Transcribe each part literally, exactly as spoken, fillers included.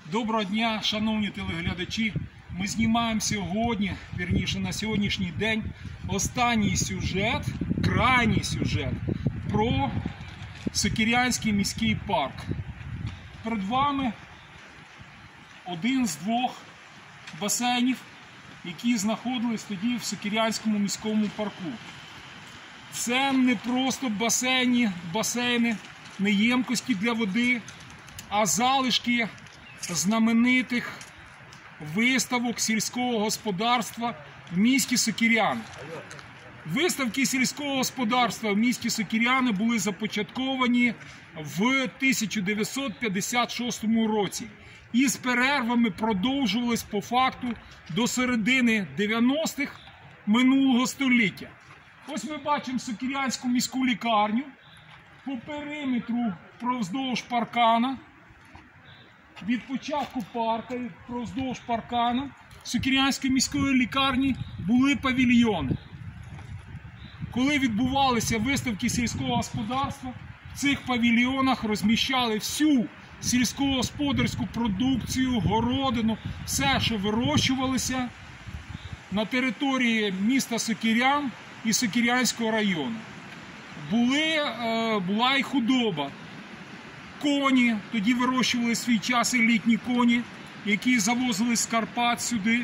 Доброго дня, шановні телеглядачі. Ми знімаємо сьогодні, вірніше на сьогоднішній день, останній сюжет, крайній сюжет про Сокирянський міський парк. Перед вами один з двох басейнів, які знаходились тоді в Сокирянському міському парку. Це не просто басейни, басейни, не ємкості для води, а залишки знаменитих виставок сільського господарства в місті Сокиряни. Виставки сільського господарства в місті Сокиряни були започатковані в тисяча дев'ятсот п'ятдесят шостому році і з перервами продовжувались по факту до середини дев'яностих минулого століття. Ось ми бачимо Сокирянську міську лікарню по периметру вздовж паркана. Від початку парка, вздовж паркана Сокирянської міської лікарні були павільйони. Коли відбувалися виставки сільського господарства, в цих павільйонах розміщали всю сільськогосподарську продукцію, городину, все, що вирощувалося на території міста Сокирян і Сокирянського району. Були, була і худоба. Коні, тоді вирощували свій час елітні коні, які завозили з Карпат сюди.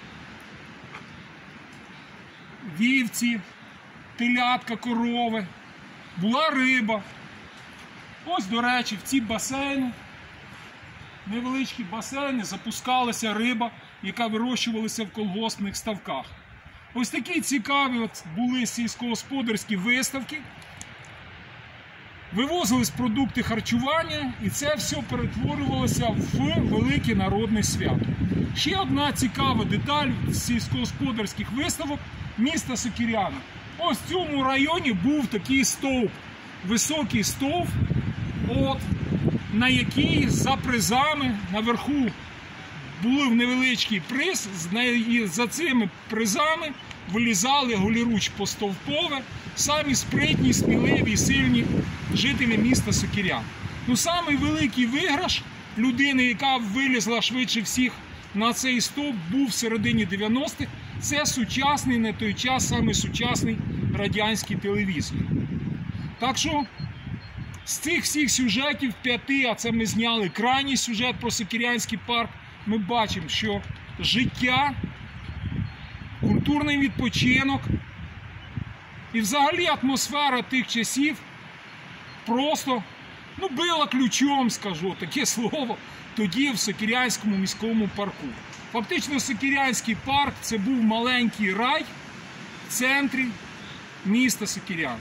Вівці, телятка, корови. Була риба. Ось, до речі, в ці басейни, невеличкі басейни, запускалася риба, яка вирощувалася в колгоспних ставках. Ось такі цікаві от були сільськогосподарські виставки. Вивозились продукти харчування, і це все перетворювалося в велике народне свято. Ще одна цікава деталь сільськогосподарських виставок міста Сокиряни. Ось в цьому районі був такий стовп, високий стовп, от, на який за призами наверху був невеличкий приз, і за цими призами вилізали голіруч постовпове, самі спритні, сміливі і сильні жителі міста Сокирян. Ну, самий великий виграш людини, яка вилізла швидше всіх на цей стовп, був в середині дев'яностих. Це сучасний, на той час, саме сучасний радянський телевізор. Так що, з цих всіх сюжетів п'яти, а це ми зняли крайній сюжет про Сокирянський парк, ми бачимо, що життя, культурний відпочинок і взагалі атмосфера тих часів просто, ну, била ключом, скажу таке слово, тоді в Сокирянському міському парку. Фактично Сокирянський парк – це був маленький рай в центрі міста Сокирян.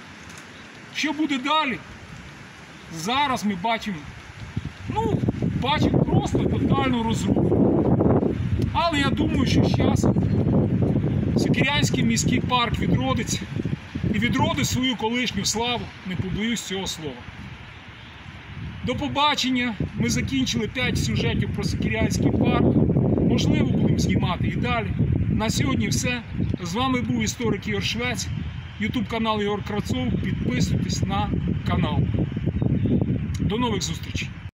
Що буде далі? Зараз ми бачимо, ну, бачимо просто тотальну розруху. Але я думаю, що з часом Сокирянський міський парк відродиться і відродить свою колишню славу, не побоюсь цього слова. До побачення. Ми закінчили п'ять сюжетів про Сокирянський парк. Можливо, будемо знімати і далі. На сьогодні все. З вами був історик Ігор Швець, ютуб канал Ігор Крацов. Підписуйтесь на канал. До нових зустрічей.